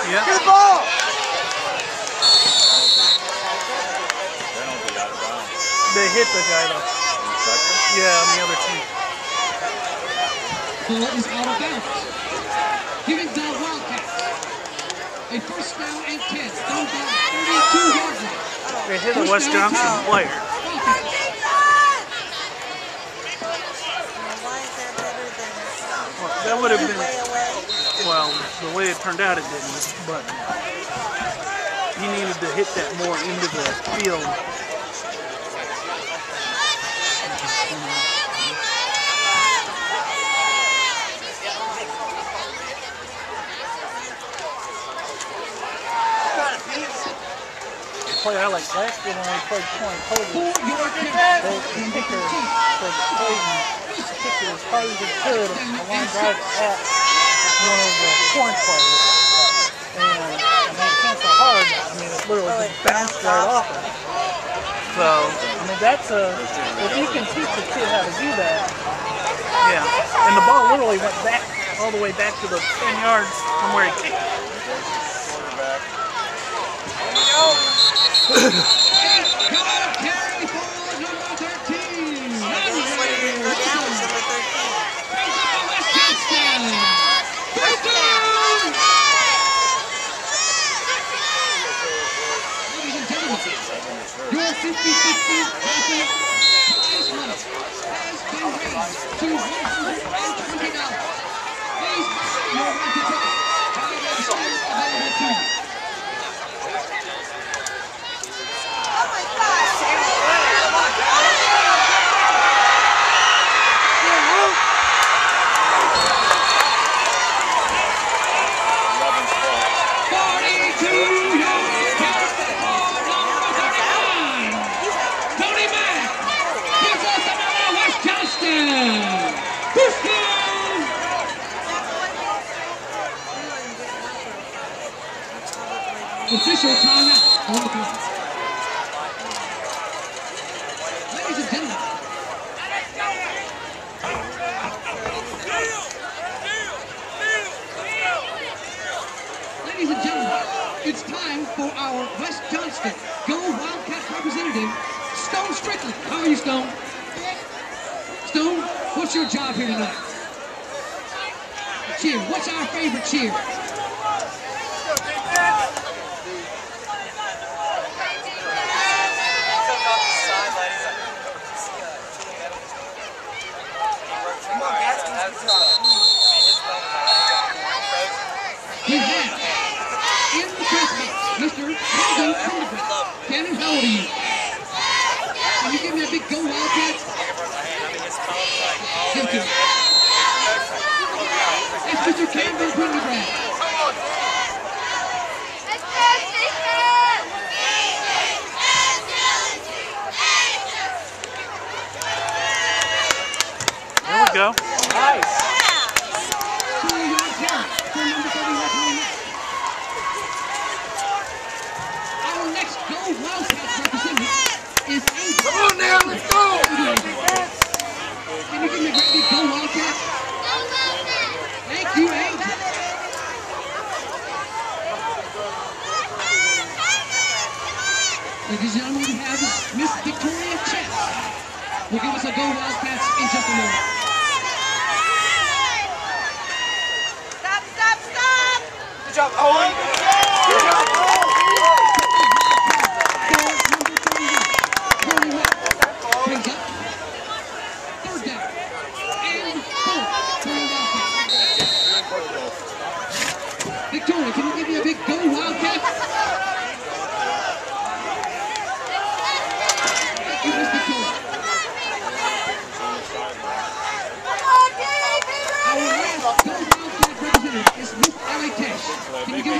Yeah. Good ball! They hit the guy though. Yeah, on the other team. Ball is out of bounds. Giving the Wildcats a first down and 10. Down by 32-yard line. They hit a West Johnston player. Well, that would have been, well, the way it turned out it didn't, but he needed to hit that more into the field. The play I like last year when we played point total, the kicker for the Clayton kicker as hard as he could, a line drive at one of the point players. And I mean, it came so hard, I mean, it literally just bounced right off of it. So, I mean, that's if you can teach a kid how to do that, yeah. And the ball literally went back, all the way back to the 10 yards from where he kicked it. Carry for number 13. West Johnston. First down. Ladies and gentlemen, your 50-50 raffle prize money has been raised to $120. Please buy your raffle ticket. Time is still available to you. Official timeout on the clock. Ladies and gentlemen. Ladies and gentlemen, it's time for our West Johnston Go Wildcats representative, Stone Strickland. How are you, Stone? Stone, what's your job here tonight? Cheer. What's our favorite cheer? We have in the press box, Mr. Cannon Knightdale. Cannon, how old are you? Can you give me a big Go Wildcats? Give it to me. It's Mr. Campbell Pendergrass. There we go. Nice. 2-yard carry for number 31. Our next Go Wildcats representative is Angel. Come on now, let's go! Can you give me a great big Go Wildcats? Thank you, Angel. Ladies and gentlemen, we have Miss Victoria Chess. Will give us a Go Wildcats in just a moment. Stop! Good job, Owen! Good job, Owen! Brings up. Third down. And 4 for the Wildcats. Victoria, can you give me a big Go Wildcats? Thank you, Miss Victoria. Our last Go Wildcat representative is Miss Ellie Cash. Can you give me